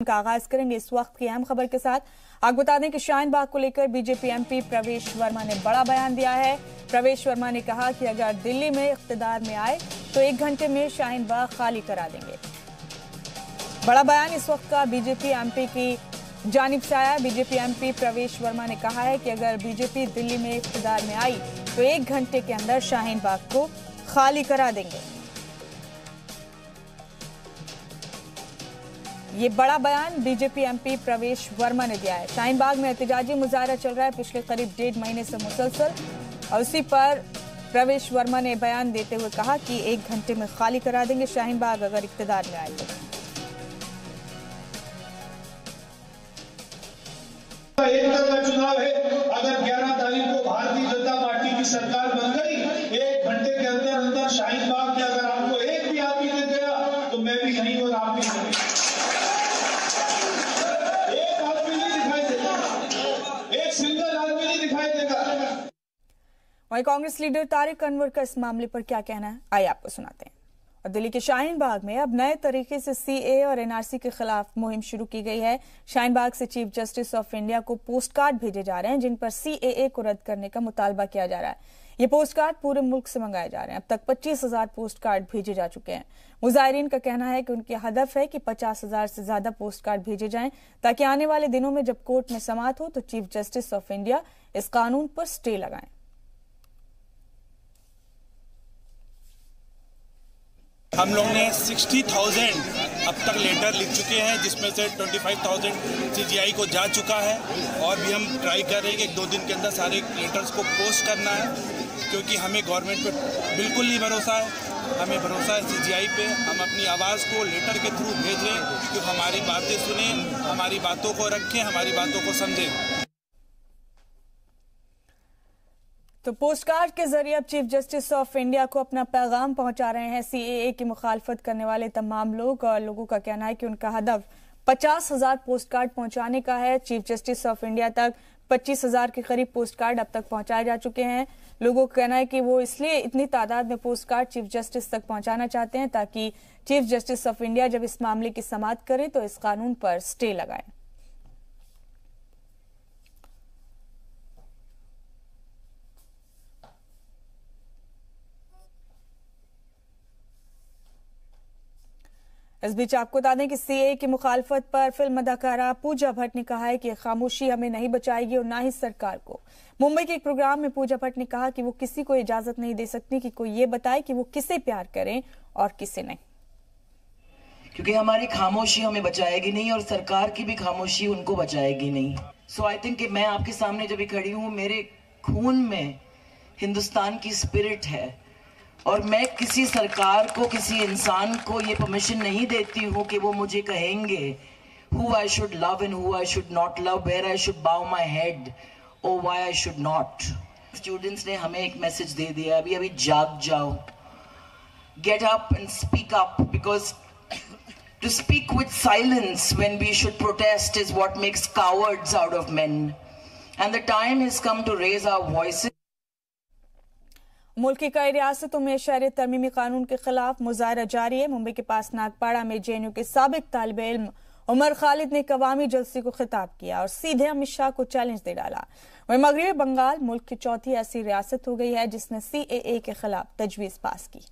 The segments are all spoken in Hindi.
का आगाज करेंगे इस वक्त की अहम खबर के साथ। आपको बता दें कि शाहीन बाग को लेकर बीजेपी एमपी प्रवेश वर्मा ने बड़ा बयान दिया है। प्रवेश वर्मा ने कहा कि अगर दिल्ली में इख्तिदार में आए तो 1 घंटे में शाहीन बाग खाली करा देंगे। बड़ा बयान इस वक्त का बीजेपी एमपी की जानिब से आया। बीजेपी एमपी प्रवेश वर्मा ने कहा है कि अगर बीजेपी दिल्ली में इख्तिदार में आई तो 1 घंटे के अंदर शाहीन बाग को खाली करा देंगे। ये बड़ा बयान बीजेपी एमपी प्रवेश वर्मा ने दिया है। शाहीन बाग में एहतजाजी मुजाहरा चल रहा है पिछले करीब 1.5 महीने से मुसलसल, और उसी पर प्रवेश वर्मा ने बयान देते हुए कहा कि 1 घंटे में खाली करा देंगे शाहीन बाग अगर इख्तिदार में आए तो। एक तरफा चुनाव है। अगर 11 तारीख को भारतीय जनता पार्टी की सरकार बन गई, 1 घंटे के अंदर अंदर शाहीन बाग के अगर आपको एक भी आदमी दे गया तो मैं भी नहीं और आप भी नहीं। एक आदमी नहीं दिखाई देगा, एक सिंगल आदमी नहीं दिखाई देगा। वहीं कांग्रेस लीडर तारिक अनवर का इस मामले पर क्या कहना है, आइए आपको सुनाते हैं। और दिल्ली के शाहीन बाग में अब नए तरीके से सीए और एनआरसी के खिलाफ मुहिम शुरू की गई है। शाहीन बाग से चीफ जस्टिस ऑफ इंडिया को पोस्ट कार्ड भेजे जा रहे हैं जिन पर सीएए को रद्द करने का मुतालबा किया जा रहा है। ये पोस्ट कार्ड पूरे मुल्क से मंगाए जा रहे हैं। अब तक 25,000 पोस्ट कार्ड भेजे जा चुके हैं। मुजाहिरीन का कहना है कि उनकी हदफ है कि 50,000 से ज्यादा पोस्ट कार्ड भेजे जाएं ताकि आने वाले दिनों में जब कोर्ट में समाअत हो तो चीफ जस्टिस ऑफ इंडिया इस कानून पर स्टे लगाएं। हम लोग ने 60,000 अब तक लेटर लिख चुके हैं, जिसमें से 25,000 सीजीआई को जा चुका है। और भी हम ट्राई कर रहे हैं कि 1-2 दिन के अंदर सारे लेटर्स को पोस्ट करना है, क्योंकि हमें गवर्नमेंट पे बिल्कुल नहीं भरोसा है। हमें भरोसा है सीजीआई पे। हम अपनी आवाज़ को लेटर के थ्रू भेजें कि हमारी बातें सुने, हमारी बातों को रखें, हमारी बातों को समझें। तो पोस्टकार्ड के जरिए अब चीफ जस्टिस ऑफ इंडिया को अपना पैगाम पहुंचा रहे हैं सीएए की मुखालफत करने वाले तमाम लोग। और लोगों का कहना है कि उनका हदफ 50,000 पोस्टकार्ड पहुंचाने का है। चीफ जस्टिस ऑफ इंडिया तक 25,000 के करीब पोस्टकार्ड अब तक पहुंचाए जा चुके हैं। लोगों का कहना है कि वो इसलिए इतनी तादाद में पोस्टकार्ड चीफ जस्टिस तक पहुंचाना चाहते हैं ताकि चीफ जस्टिस ऑफ इंडिया जब इस मामले की समाअत करे तो इस कानून पर स्टे लगाए। इस बीच आपको बता दें कि सीएए की मुखालफत पर फिल्म अदाकारा पूजा भट्ट ने कहा है कि खामोशी हमें नहीं बचाएगी और ना ही सरकार को। मुंबई के एक प्रोग्राम में पूजा भट्ट ने कहा कि वो किसी को इजाजत नहीं दे सकती कि कोई ये बताए कि वो किसे प्यार करें और किसे नहीं, क्योंकि हमारी खामोशी हमें बचाएगी नहीं और सरकार की भी खामोशी उनको बचाएगी नहीं। सो आई थिंक कि मैं आपके सामने जब भी खड़ी हूँ, मेरे खून में हिंदुस्तान की स्पिरिट है और मैं किसी सरकार को, किसी इंसान को ये परमिशन नहीं देती हूँ कि वो मुझे कहेंगे who I should love and who I should not love, where I should bow my head or why I should not. Students ने हमें एक मैसेज दे दिया, अभी अभी जाग जाओ, get up and speak up, because to speak with silence when we should protest is what makes cowards out of men, and the time has come to raise our voices. मुल्क की कई रियासतों में शहरियत तरमीमी कानून के खिलाफ मुजाहरा जारी है। मुंबई के पास नागपाड़ा में जेएनयू के साबिक तालिबे इल्म उमर खालिद ने कवामी जलसे को खिताब किया और सीधे अमित शाह को चैलेंज दे डाला। वहीं मगरबी बंगाल मुल्क की चौथी ऐसी रियासत हो गई है जिसने सीएए के खिलाफ तजवीज पास की।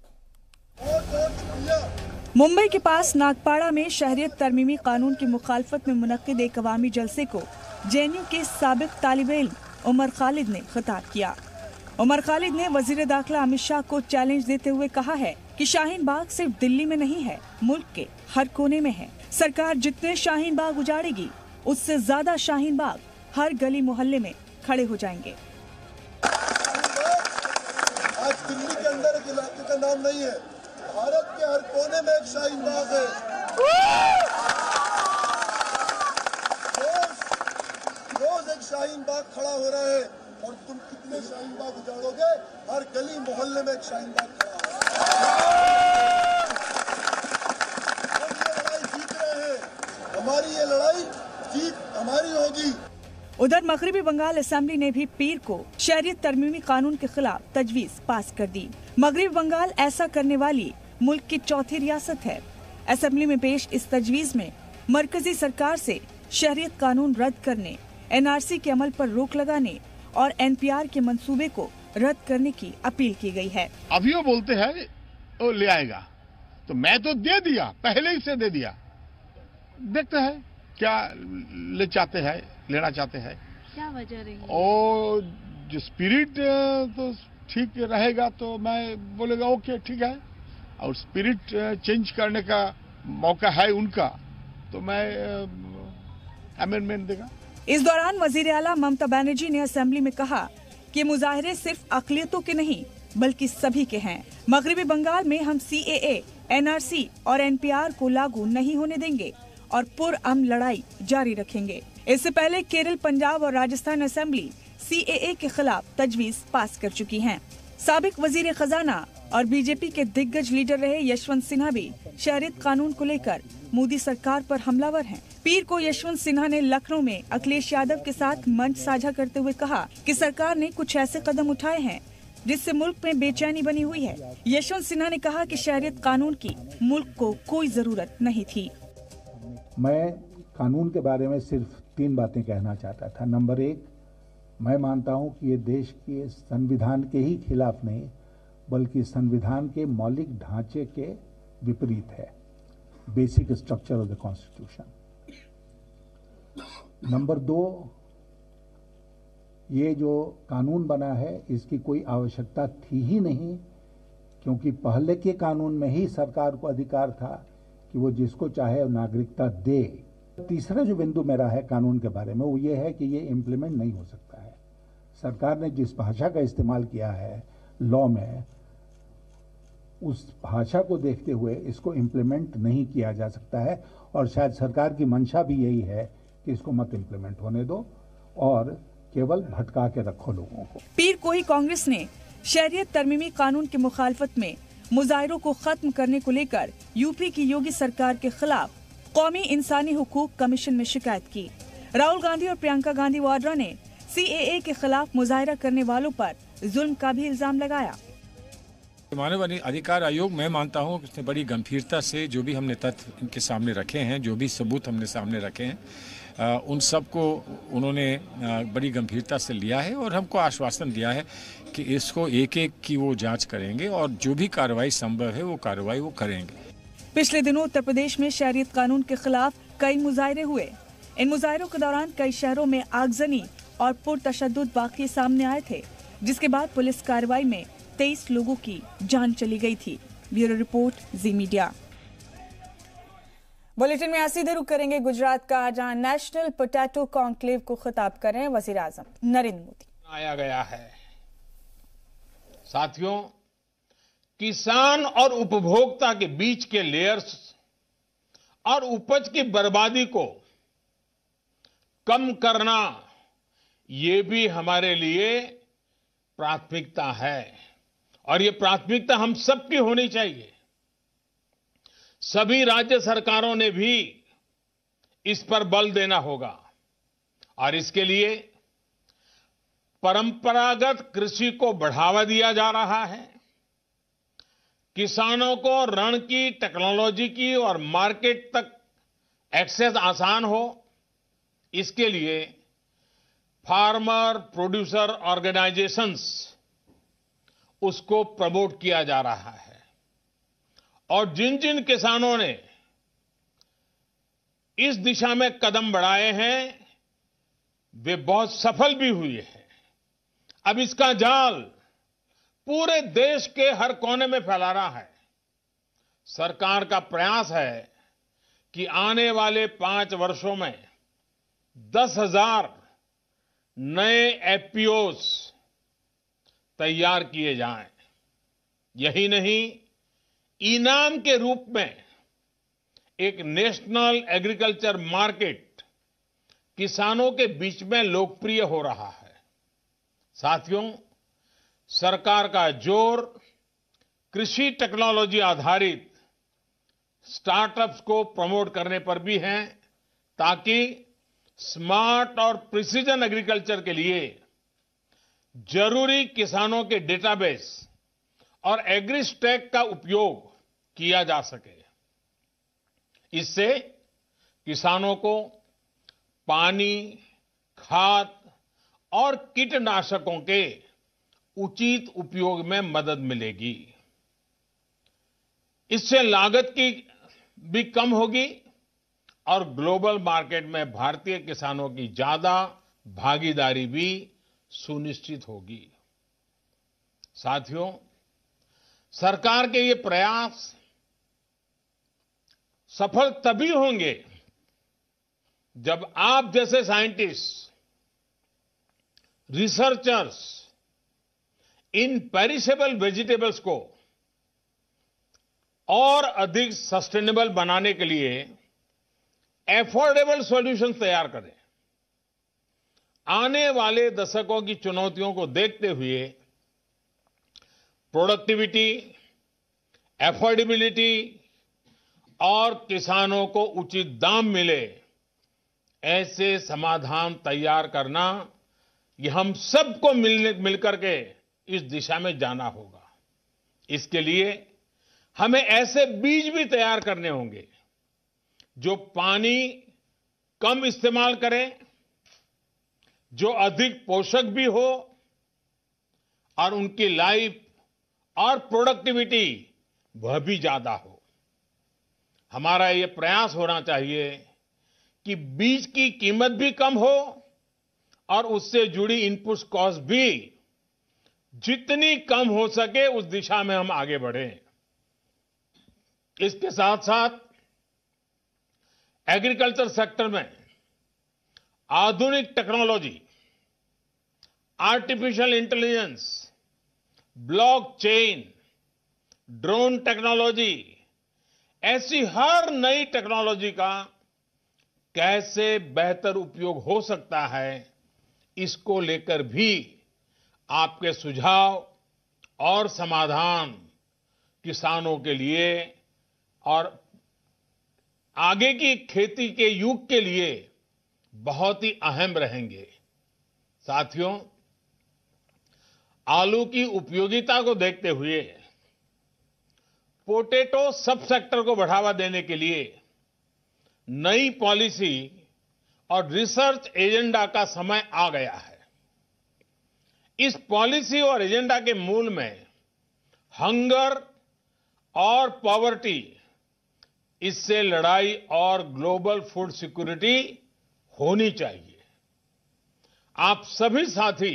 मुंबई के पास नागपाड़ा में शहरियत तरमीमी कानून की मुखालफत में मुनक्किद एक कवामी जलसे को जेएनयू के साबिक तालिबे इल्म उमर खालिद ने खिताब किया। उमर खालिद ने वजीर दाखिला अमित शाह को चैलेंज देते हुए कहा है कि शाहीन बाग सिर्फ दिल्ली में नहीं है, मुल्क के हर कोने में है। सरकार जितने शाहीन बाग उजाड़ेगी उससे ज्यादा शाहीन बाग हर गली मोहल्ले में खड़े हो जाएंगे। आज दिल्ली के अंदर एक इलाके का नाम नहीं है, भारत के हर कोने में एक शाहीन बाग है। रोज एक शाहीन बाग खड़ा हो रहा है और तुम कितने शाहीन बाग उजाड़ोगे? हर गली मोहल्ले में एक शाहीन बाग खड़ा है। हम ये लड़ाई जीत रहे हैं, हमारी ये लड़ाई जीत हमारी होगी। उधर मगरबी बंगाल असेंबली ने भी पीर को शहरियत तरमीमी कानून के खिलाफ तजवीज पास कर दी। मगरबी बंगाल ऐसा करने वाली मुल्क की चौथी रियासत है। असेंबली में पेश इस तजवीज में मरकजी सरकार से शहरियत कानून रद्द करने, एनआरसी के अमल पर रोक लगाने और एनपीआर के मंसूबे को रद्द करने की अपील की गई है। अभी वो बोलते हैं वो ले आएगा, तो मैं तो दे दिया, पहले ही से दे दिया। देखते हैं क्या लेना चाहते हैं, क्या वजह रही? और जो स्पिरिट तो ठीक रहेगा तो मैं बोलेगा ओके ठीक है, और स्पिरिट चेंज करने का मौका है उनका तो मैं अमेंडमेंट देगा। इस दौरान वजीर आला ममता बनर्जी ने असेंबली में कहा कि मुजाहरे सिर्फ अक़लियतों के नहीं बल्कि सभी के हैं। मगरिबी बंगाल में हम सीएए, एनआरसी और एनपीआर को लागू नहीं होने देंगे और पुरअमन लड़ाई जारी रखेंगे। इससे पहले केरल, पंजाब और राजस्थान असेंबली सीएए के खिलाफ तजवीज पास कर चुकी हैं। साबिक वजीर खजाना और बीजेपी के दिग्गज लीडर रहे यशवंत सिन्हा भी शहरियत कानून को लेकर मोदी सरकार पर हमलावर हैं। पीर को यशवंत सिन्हा ने लखनऊ में अखिलेश यादव के साथ मंच साझा करते हुए कहा कि सरकार ने कुछ ऐसे कदम उठाए हैं जिससे मुल्क में बेचैनी बनी हुई है। यशवंत सिन्हा ने कहा कि शहरियत कानून की मुल्क को कोई जरूरत नहीं थी। मैं कानून के बारे में सिर्फ 3 बातें कहना चाहता था। नंबर 1, मैं मानता हूं कि ये देश के संविधान के ही खिलाफ नहीं बल्कि संविधान के मौलिक ढांचे के विपरीत है, basic structure of the constitution. Number 2, ये जो कानून बना है इसकी कोई आवश्यकता थी ही नहीं, क्योंकि पहले के कानून में ही सरकार को अधिकार था कि वो जिसको चाहे नागरिकता दे। तीसरा जो बिंदु मेरा है कानून के बारे में वो ये है कि ये इम्प्लीमेंट नहीं हो सकता है। सरकार ने जिस भाषा का इस्तेमाल किया है लॉ में, उस भाषा को देखते हुए इसको इम्प्लीमेंट नहीं किया जा सकता है, और शायद सरकार की मंशा भी यही है कि इसको मत इम्प्लीमेंट होने दो और केवल भटका के रखो लोगों को। पीर को ही कांग्रेस ने शहरियत तरमीमी कानून की मुखालफत में मुजाहिरों को खत्म करने को लेकर यूपी की योगी सरकार के खिलाफ कौमी इंसानी हुकूक कमीशन में शिकायत की। राहुल गांधी और प्रियंका गांधी वाड्रा ने सीएए के खिलाफ मुजाहिरा करने वालों पर जुल्म का भी इल्जाम लगाया। मानव अधिकार आयोग, मैं मानता हूँ उसने बड़ी गंभीरता से जो भी हमने तथ्य इनके सामने रखे हैं, जो भी सबूत हमने सामने रखे हैं, उन सब को उन्होंने बड़ी गंभीरता से लिया है और हमको आश्वासन दिया है कि इसको एक एक की वो जांच करेंगे और जो भी कार्रवाई संभव है वो कार्रवाई वो करेंगे। पिछले दिनों उत्तर प्रदेश में शहरियत कानून के खिलाफ कई मुजाहिरे हुए। इन मुजाहिरों के दौरान कई शहरों में आगजनी और पुरतशद्दुद वाक़ये सामने आए थे, जिसके बाद पुलिस कार्रवाई में 23 लोगों की जान चली गई थी। Bureau report, Zee media. Bulletin में सीधे रुक करेंगे गुजरात का, जहां नेशनल पोटैटो कॉन्क्लेव को खिताब कर रहे हैं वजीर आजम नरेंद्र मोदी। आया गया है साथियों, किसान और उपभोक्ता के बीच के लेयर्स और उपज की बर्बादी को कम करना, ये भी हमारे लिए प्राथमिकता है और ये प्राथमिकता हम सबकी होनी चाहिए। सभी राज्य सरकारों ने भी इस पर बल देना होगा और इसके लिए परंपरागत कृषि को बढ़ावा दिया जा रहा है। किसानों को ऋण की, टेक्नोलॉजी की और मार्केट तक एक्सेस आसान हो, इसके लिए फार्मर प्रोड्यूसर ऑर्गेनाइजेशंस उसको प्रमोट किया जा रहा है और जिन जिन किसानों ने इस दिशा में कदम बढ़ाए हैं वे बहुत सफल भी हुए हैं। अब इसका जाल पूरे देश के हर कोने में फैला रहा है। सरकार का प्रयास है कि आने वाले 5 वर्षों में 10,000 नए एफपीओस तैयार किए जाएं। यही नहीं, इनाम के रूप में एक नेशनल एग्रीकल्चर मार्केट किसानों के बीच में लोकप्रिय हो रहा है। साथियों, सरकार का जोर कृषि टेक्नोलॉजी आधारित स्टार्टअप्स को प्रमोट करने पर भी है, ताकि स्मार्ट और प्रिसीजन एग्रीकल्चर के लिए जरूरी किसानों के डेटाबेस और एग्रीस्टैक का उपयोग किया जा सके। इससे किसानों को पानी, खाद और कीटनाशकों के उचित उपयोग में मदद मिलेगी। इससे लागत की भी कम होगी और ग्लोबल मार्केट में भारतीय किसानों की ज्यादा भागीदारी भी सुनिश्चित होगी। साथियों, सरकार के ये प्रयास सफल तभी होंगे जब आप जैसे साइंटिस्ट, रिसर्चर्स इन पेरिशेबल वेजिटेबल्स को और अधिक सस्टेनेबल बनाने के लिए एफोर्डेबल सॉल्यूशंस तैयार करें। आने वाले दशकों की चुनौतियों को देखते हुए प्रोडक्टिविटी, एफोर्डेबिलिटी और किसानों को उचित दाम मिले, ऐसे समाधान तैयार करना, ये हम सबको मिलकर के इस दिशा में जाना होगा। इसके लिए हमें ऐसे बीज भी तैयार करने होंगे जो पानी कम इस्तेमाल करें, जो अधिक पोषक भी हो और उनकी लाइफ और प्रोडक्टिविटी वह भी ज्यादा हो। हमारा ये प्रयास होना चाहिए कि बीज की कीमत भी कम हो और उससे जुड़ी इनपुट कॉस्ट भी जितनी कम हो सके उस दिशा में हम आगे बढ़ें। इसके साथ साथ एग्रीकल्चर सेक्टर में आधुनिक technology, artificial intelligence, blockchain, drone technology, ऐसी हर नई टेक्नोलॉजी का कैसे बेहतर उपयोग हो सकता है, इसको लेकर भी आपके सुझाव और समाधान किसानों के लिए और आगे की खेती के युग के लिए बहुत ही अहम रहेंगे। साथियों, आलू की उपयोगिता को देखते हुए पोटैटो सब सेक्टर को बढ़ावा देने के लिए नई पॉलिसी और रिसर्च एजेंडा का समय आ गया है। इस पॉलिसी और एजेंडा के मूल में हंगर और पॉवर्टी, इससे लड़ाई और ग्लोबल फूड सिक्योरिटी होनी चाहिए। आप सभी साथी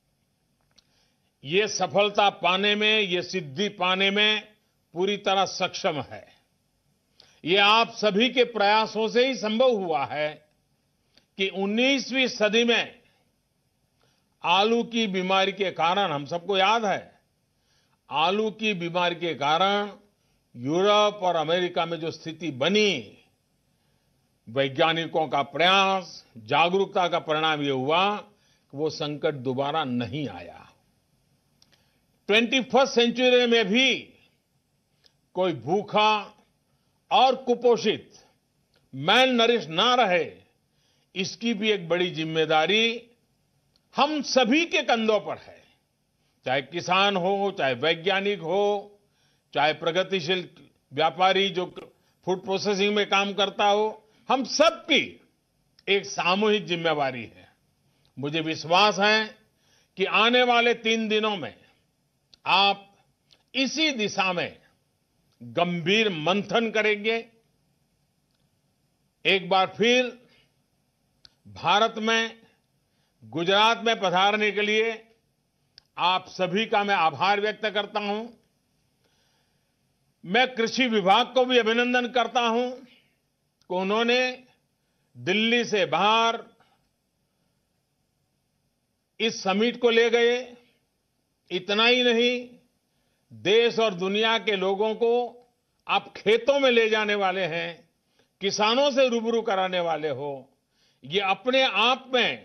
ये सफलता पाने में, ये सिद्धि पाने में पूरी तरह सक्षम है। ये आप सभी के प्रयासों से ही संभव हुआ है कि 19वीं सदी में आलू की बीमारी के कारण, हम सबको याद है, आलू की बीमारी के कारण यूरोप और अमेरिका में जो स्थिति बनी, वैज्ञानिकों का प्रयास, जागरूकता का परिणाम यह हुआ कि वो संकट दोबारा नहीं आया। 21वीं सेंचुरी में भी कोई भूखा और कुपोषित, मैल नरिश ना रहे, इसकी भी एक बड़ी जिम्मेदारी हम सभी के कंधों पर है। चाहे किसान हो, चाहे वैज्ञानिक हो, चाहे प्रगतिशील व्यापारी जो फूड प्रोसेसिंग में काम करता हो, हम सबकी एक सामूहिक जिम्मेवारी है। मुझे विश्वास है कि आने वाले 3 दिनों में आप इसी दिशा में गंभीर मंथन करेंगे। एक बार फिर भारत में, गुजरात में पधारने के लिए आप सभी का मैं आभार व्यक्त करता हूं। मैं कृषि विभाग को भी अभिनंदन करता हूं कि उन्होंने दिल्ली से बाहर इस समिट को ले गए। इतना ही नहीं, देश और दुनिया के लोगों को आप खेतों में ले जाने वाले हैं, किसानों से रूबरू कराने वाले हो। ये अपने आप में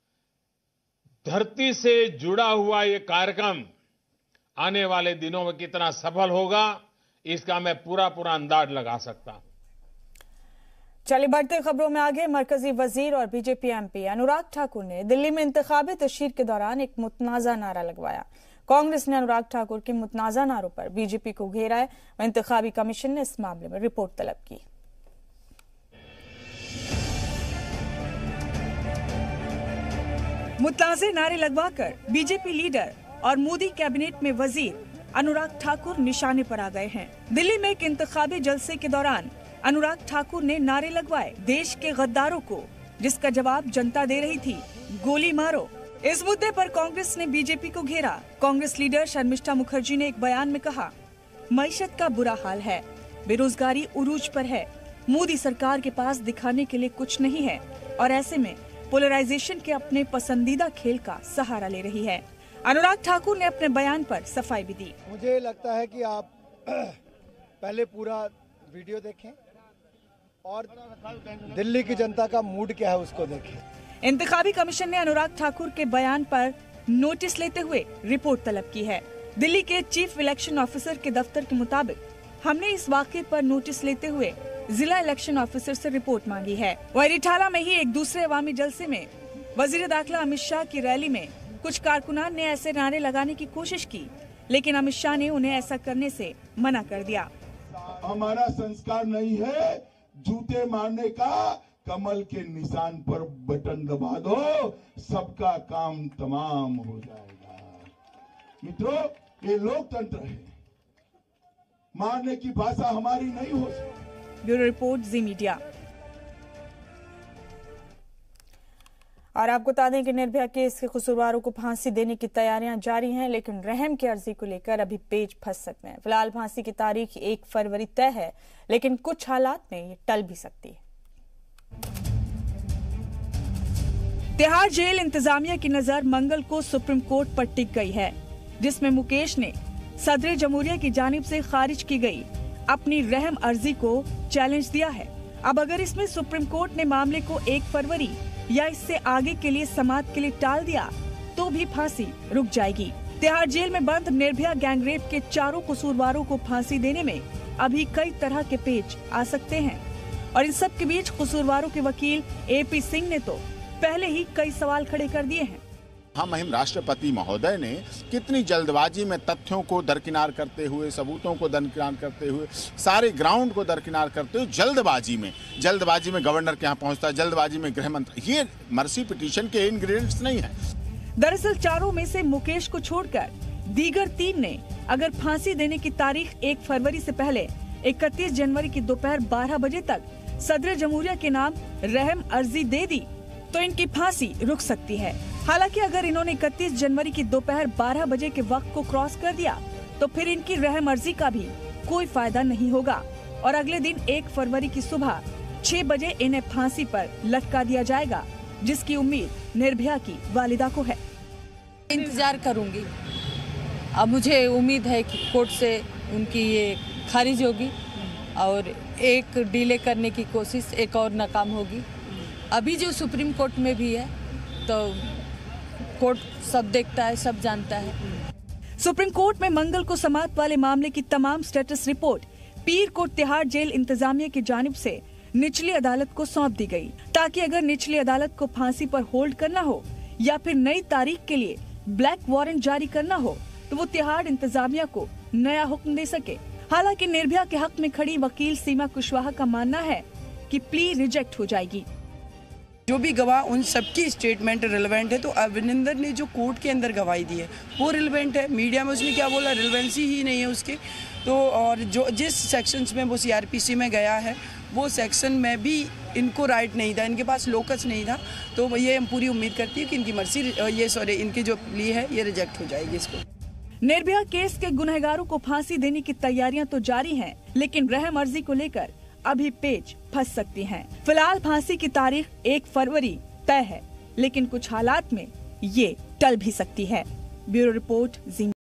धरती से जुड़ा हुआ ये कार्यक्रम आने वाले दिनों में कितना सफल होगा, इसका मैं पूरा अंदाज लगा सकता हूं। चलिए बढ़ते खबरों में आगे। मरकजी वजीर और बीजेपी एमपी अनुराग ठाकुर ने दिल्ली में इंतखाबी तशहीर के दौरान एक मुतनाज़ा नारा लगवाया। कांग्रेस ने अनुराग ठाकुर के मुतनाज़ा नारों पर बीजेपी को घेरा है और इंतखाबी कमीशन ने इस मामले में रिपोर्ट तलब की। मुतनाज़े नारे लगवाकर बीजेपी लीडर और मोदी कैबिनेट में वजीर अनुराग ठाकुर निशाने पर आ गए हैं। दिल्ली में एक इंतखाबी जलसे के दौरान अनुराग ठाकुर ने नारे लगवाए, देश के गद्दारों को, जिसका जवाब जनता दे रही थी, गोली मारो। इस मुद्दे पर कांग्रेस ने बीजेपी को घेरा। कांग्रेस लीडर शर्मिष्ठा मुखर्जी ने एक बयान में कहा, मईशत का बुरा हाल है, बेरोजगारी उरूज पर है, मोदी सरकार के पास दिखाने के लिए कुछ नहीं है और ऐसे में पोलराइजेशन के अपने पसंदीदा खेल का सहारा ले रही है। अनुराग ठाकुर ने अपने बयान पर सफाई भी दी। मुझे लगता है कि आप पहले पूरा वीडियो देखें और दिल्ली की जनता का मूड क्या है उसको देखें। इंतखाबी कमीशन ने अनुराग ठाकुर के बयान पर नोटिस लेते हुए रिपोर्ट तलब की है। दिल्ली के चीफ इलेक्शन ऑफिसर के दफ्तर के मुताबिक हमने इस वाक़े पर नोटिस लेते हुए जिला इलेक्शन ऑफिसर से रिपोर्ट मांगी है। वहीं रिठाला में ही एक दूसरे अवामी जलसे में वजीर दाखिला अमित शाह की रैली में कुछ कारकुनान ने ऐसे नारे लगाने की कोशिश की, लेकिन अमित शाह ने उन्हें ऐसा करने से मना कर दिया। हमारा संस्कार नहीं है जूते मारने का, कमल के निशान पर बटन दबा दो, सबका काम तमाम हो जाएगा। मित्रों, ये लोकतंत्र है, मारने की भाषा हमारी नहीं हो सकती। Bureau report, Zee media. और आपको बता दें कि निर्भया केस के कसूरवारों को फांसी देने की तैयारियां जारी हैं, लेकिन रहम की अर्जी को लेकर अभी पेच फंस सकते हैं। फिलहाल फांसी की तारीख 1 फरवरी तय है, लेकिन कुछ हालात में ये टल भी सकती है। तिहाड़ जेल इंतजामिया की नजर मंगल को सुप्रीम कोर्ट पर टिक गई है, जिसमें मुकेश ने सदर जमहूरिया की जानिब से खारिज की गई अपनी रहम अर्जी को चैलेंज दिया है। अब अगर इसमें सुप्रीम कोर्ट ने मामले को 1 फरवरी या इससे आगे के लिए समाप्त के लिए टाल दिया तो भी फांसी रुक जाएगी। तिहाड़ जेल में बंद निर्भया गैंगरेप के 4 कसूरवारों को फांसी देने में अभी कई तरह के पेच आ सकते हैं और इन सब के बीच कसूरवारों के वकील AP सिंह ने तो पहले ही कई सवाल खड़े कर दिए हैं। हम राष्ट्रपति महोदय ने कितनी जल्दबाजी में तथ्यों को दरकिनार करते हुए, सबूतों को दरकिनार करते हुए, सारे ग्राउंड को दरकिनार करते हुए जल्दबाजी में गवर्नर के यहाँ पहुंचता है, जल्दबाजी में गृह मंत्री, ये मर्सी पिटीशन के इंग्रेडिएंट्स नहीं है। दरअसल 4 में से मुकेश को छोड़कर दीगर 3 ने अगर फांसी देने की तारीख 1 फरवरी से पहले 31 जनवरी की दोपहर 12 बजे तक सदर जमहूरिया के नाम रहम अर्जी दे दी तो इनकी फांसी रुक सकती है। हालांकि अगर इन्होंने 31 जनवरी की दोपहर 12 बजे के वक्त को क्रॉस कर दिया तो फिर इनकी रहम अर्जी का भी कोई फायदा नहीं होगा और अगले दिन 1 फरवरी की सुबह 6 बजे इन्हें फांसी पर लटका दिया जाएगा, जिसकी उम्मीद निर्भया की वालिदा को है। इंतजार करूंगी। अब मुझे उम्मीद है कि कोर्ट से उनकी ये खारिज होगी और एक डिले करने की कोशिश एक और नाकाम होगी। अभी जो सुप्रीम कोर्ट में भी है तो कोर्ट सब देखता है, सब जानता है। सुप्रीम कोर्ट में मंगल को समाप्त वाले मामले की तमाम स्टेटस रिपोर्ट पीर को तिहाड़ जेल इंतजामिया की जानिब से निचली अदालत को सौंप दी गई, ताकि अगर निचली अदालत को फांसी पर होल्ड करना हो या फिर नई तारीख के लिए ब्लैक वारंट जारी करना हो तो वो तिहाड़ इंतजामिया को नया हुक्म दे सके। हालांकि निर्भया के हक में खड़ी वकील सीमा कुशवाहा का मानना है कि प्ली रिजेक्ट हो जाएगी। जो भी गवाह, उन सबकी स्टेटमेंट रिलेवेंट है। तो अविनिंदर ने जो कोर्ट के अंदर गवाही दी है वो रिलेवेंट है। मीडिया में उसने क्या बोला, रिलेवेंसी ही नहीं है उसके। तो और जो जिस सेक्शंस में वो CRPC में गया है वो सेक्शन में भी इनको राइट नहीं था, इनके पास लोकस नहीं था। तो ये हम पूरी उम्मीद करती है कि इनकी मर्सी इनकी जो प्ली है ये रिजेक्ट हो जाएगी। इसको निर्भया केस के गुनहगारों को फांसी देने की तैयारियां तो जारी हैं, लेकिन रहम अर्जी को लेकर अभी पेच फंस सकती हैं। फिलहाल फांसी की तारीख 1 फरवरी तय है, लेकिन कुछ हालात में ये टल भी सकती है। ब्यूरो रिपोर्ट, जी।